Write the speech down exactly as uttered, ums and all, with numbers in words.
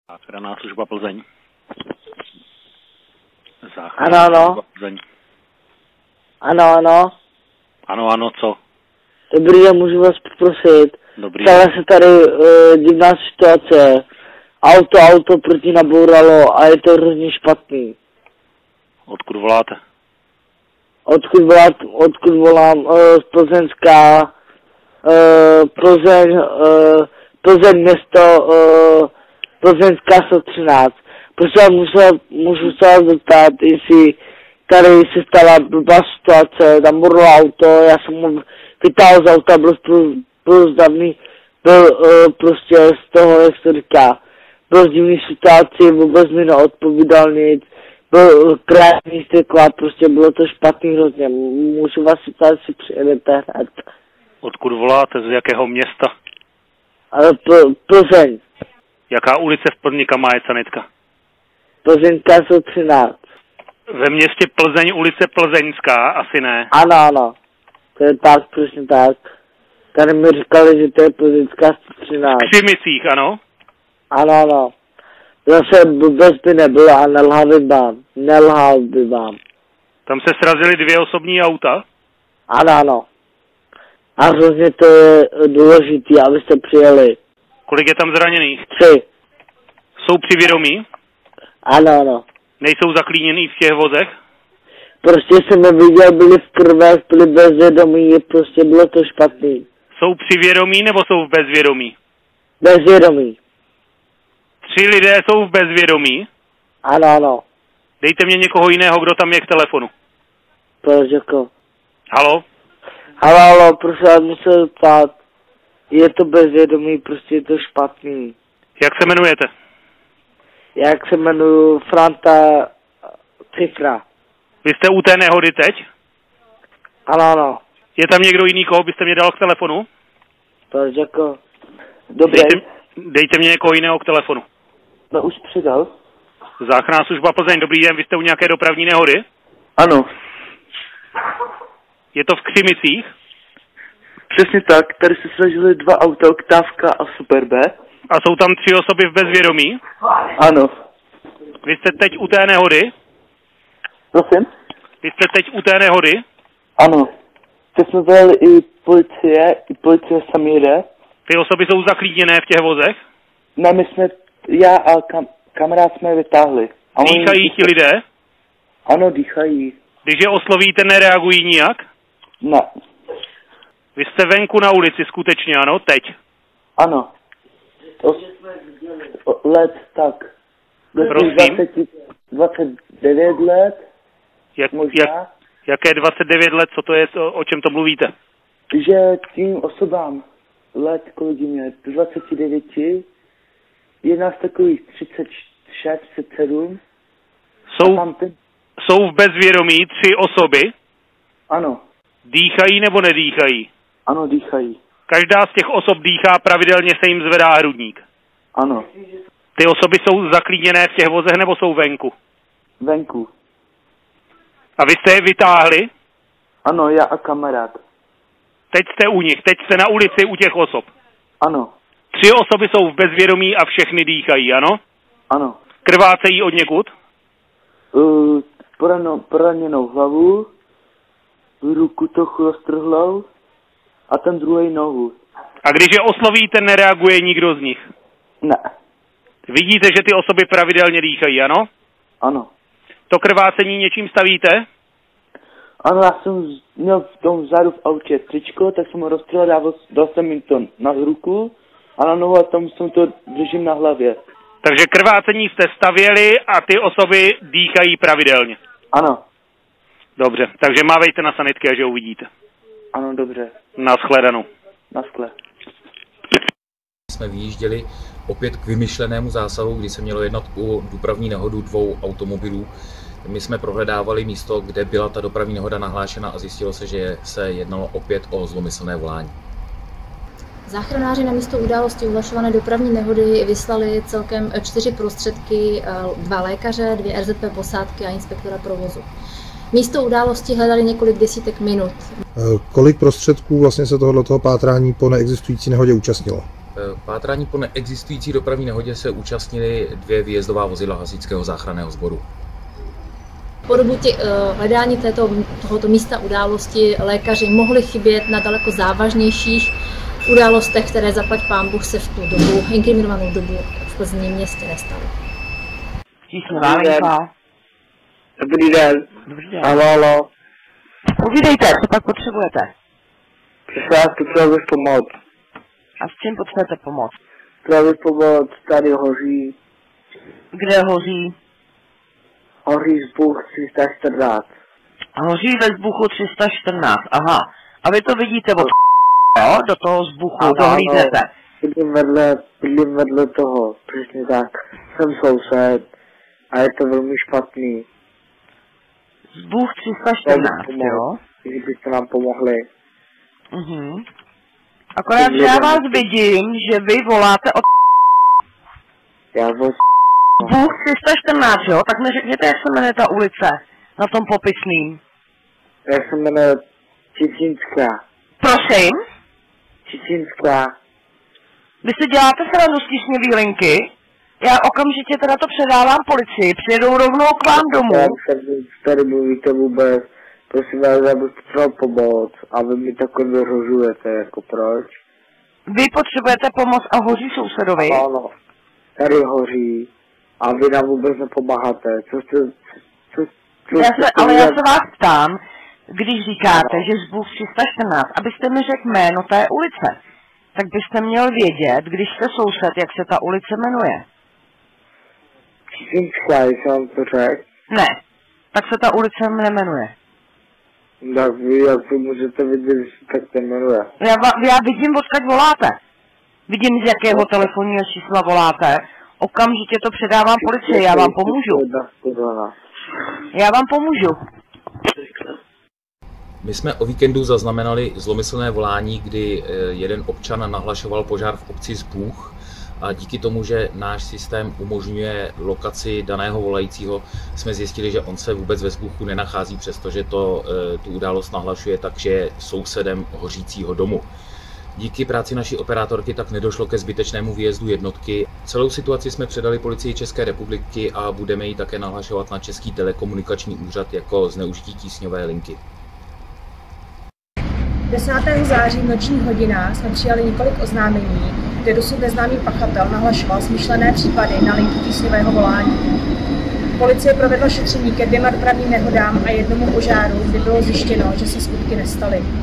Záchranná služba Plzeň. Ano, ano. Plzeň. Ano, ano. Ano, ano, co? Dobrý den, můžu vás poprosit. Dobrý Stala den. se tady uh, divná situace. Auto, auto proti nabouralo a je to hrozně špatný. Odkud voláte? Odkud, volám, odkud volám? Uh, z Plzeňská. Uh, Plzeň, uh, Plzeň město, uh, Plzeňská sto třináct. Prostě musel, můžu se vás zeptat, jestli tady se stala blbá situace, tam bylo auto, já jsem mu vytáhl z auta, byl, byl zdavný, byl uh, prostě z toho, jak se říká, byl v divný situaci, vůbec mi neodpovídal nic, byl krásný steklá, prostě bylo to špatný hrozně, můžu vás si tady si přijedete hned. Odkud voláte, z jakého města? Ale Plzeň. Jaká ulice v Plzni, kam má je sanitka? Plzeňská sto třináct. Ve městě Plzeň, ulice Plzeňská, asi ne. Ano, ano. To je tak, přesně tak. Tady mi říkali, že to je Plzeňská sto třináct. V Křimicích, ano? Ano, ano. Zase vůbec by nebylo a nelhal by vám. Nelhal by vám. Tam se srazily dvě osobní auta? Ano, ano. A hrozně to je důležitý, abyste přijeli. Kolik je tam zraněných? Tři. Jsou při vědomí? Ano, ano. Nejsou zaklíněný v těch vozech? Prostě jsem je viděl, byli v krve, byli bezvědomí, prostě bylo to špatný. Jsou při vědomí nebo jsou v bezvědomí? Bezvědomí. Tři lidé jsou v bezvědomí? Ano, ano. Dejte mě někoho jiného, kdo tam je k telefonu. Proč jako? Halo? Halo, halo, prosím, já musel ptát. Je to bezvědomí, prostě je to špatný. Jak se jmenujete? Jak se jmenuju? Franta Cifra. Vy jste u té nehody teď? Ano, ano. Je tam někdo jiný, koho byste mě dal k telefonu? Proč jako? Dobrý. Dejte, dejte mě někoho jiného k telefonu. No už přidal. Záchranná služba Plzeň, dobrý den, vy jste u nějaké dopravní nehody? Ano. Je to v Křimicích? Přesně tak, tady se sražily dva auta, Oktávka a Super B. A jsou tam tři osoby v bezvědomí? Ano. Vy jste teď u té nehody? Prosím? Vy jste teď u té nehody? Ano. Teď jsme volali i policie, i policie sami jde. Ty osoby jsou zaklíněné v těch vozech? Ne, my jsme, já a kam, kamarád jsme je vytáhli. A Dýchají oni, ti lidé? Ano, dýchají. Když je oslovíte, nereagují nijak? Ne. Vy jste venku na ulici skutečně, ano, teď? Ano. O, let, tak. Prosím? dvacet, dvacet devět let. Jak, možná. jak, jaké dvacet devět let, co to je, to, o čem to mluvíte? Že tím osobám let, kolik mě, dvacet devět, jedna z takových třicet šest, třicet sedm. Jsou, ten... jsou v bezvědomí tři osoby? Ano. Dýchají nebo nedýchají? Ano, dýchají. Každá z těch osob dýchá, pravidelně se jim zvedá hrudník. Ano. Ty osoby jsou zaklíněné v těch vozech nebo jsou venku? Venku. A vy jste je vytáhli? Ano, já a kamarád. Teď jste u nich, teď jste na ulici u těch osob. Ano. Tři osoby jsou v bezvědomí a všechny dýchají, ano? Ano. Krvácejí od někud? Uh, porano, poraněnou hlavu, ruku trochu roztrhlou a ten druhý nohu. A když je oslovíte, nereaguje nikdo z nich? Ne. Vidíte, že ty osoby pravidelně dýchají, ano? Ano. To krvácení něčím stavíte? Ano, já jsem měl v tom vzadu v autě tričko, tak jsem ho roztrhl, dal, dal jsem jim to na ruku a na nohu a tam jsem to držím na hlavě. Takže krvácení jste stavěli a ty osoby dýchají pravidelně? Ano. Dobře, takže mávejte na sanitky, až je uvidíte. Ano, dobře. Nashledanou. Naschle. Jsme vyjížděli opět k vymyšlenému zásahu, kdy se mělo jednat o dopravní nehodu dvou automobilů. My jsme prohledávali místo, kde byla ta dopravní nehoda nahlášena a zjistilo se, že se jednalo opět o zlomyslné volání. Záchranáři na místo události uhlašované dopravní nehody vyslali celkem čtyři prostředky, dva lékaře, dvě R Z P posádky a inspektora provozu. Místo události hledali několik desítek minut. Kolik prostředků vlastně se tohoto pátrání po neexistující nehodě účastnilo? Pátrání po neexistující dopravní nehodě se účastnili dvě výjezdová vozidla hasičského záchranného sboru. Po dobu tě, uh, hledání této, tohoto místa události lékaři mohli chybět na daleko závažnějších událostech, které zaplať pán Bůh se v tu dobu, inkriminovanou dobu v Plzni městě nestaly. Dobrý den. Dobrý den. Halo, halo. Povídejte, co pak potřebujete? Přišel vás potřebuji pomoc. A s čím potřebujete pomoc? Potřebuji pomoc, tady hoří. Kde hoří? Hoří zbuch tři sta čtrnáct. Hoří ve zbuchu tři sta čtrnáct, aha. A vy to vidíte od jo? Do toho zbuchu, dohlídnete. Bydlím vedle, bydlím vedle toho, přesně tak. Jsem soused a je to velmi špatný. Zbuch tři sta čtrnáct, jo? Kdybyste nám pomohli. Mhm. Akorát, že já vás vidím, že vy voláte od Já vás... Zbuch tři sta čtrnáct, jo? Tak mi řekněte, jak se jmenuje ta ulice na tom popisným. Jak se jmenuje Čicínská. Prosím? Čicínská. Vy si děláte srandu z tísňový linky? Já okamžitě teda to předávám policii, přijedou rovnou k vám domů. Jak se tady mluvíte vůbec? Prosím vás, já bych potřeboval pomoc a vy mi takhle vyhrožujete, jako proč? Vy potřebujete pomoc a hoří sousedovi? Ano, tady hoří a vy nám vůbec nepomáháte. Co jste... Co, co já jste se, ale já se vás ptám, když říkáte, že zbuch tři sta čtrnáct, abyste mi řekl jméno té ulice, tak byste měl vědět, když jste soused, jak se ta ulice jmenuje. Čicínská, jsem vám to řekl? Ne, tak se ta ulice nemenuje. Tak vy, jak vy můžete vidět, že se tak jmenuje? Já, já vidím, odkud voláte. Vidím, z jakého telefonního čísla voláte. Okamžitě to předávám policii, já vám pomůžu. Já vám pomůžu. My jsme o víkendu zaznamenali zlomyslné volání, kdy jeden občan nahlašoval požár v obci Zbůh a díky tomu, že náš systém umožňuje lokaci daného volajícího, jsme zjistili, že on se vůbec ve Zbůchu nenachází, přestože to, tu událost nahlašuje, takže je sousedem hořícího domu. Díky práci naší operátorky tak nedošlo ke zbytečnému výjezdu jednotky. Celou situaci jsme předali Policii České republiky a budeme ji také nahlašovat na Český telekomunikační úřad jako zneužití tísňové linky. desátého září v nočních hodinách jsme přijali několik oznámení, kde dosud neznámý pachatel nahlašoval smyšlené případy na linky tísňového volání. Policie provedla šetření ke dvěma dopravním nehodám a jednomu požáru, kdy bylo zjištěno, že se skutky nestaly.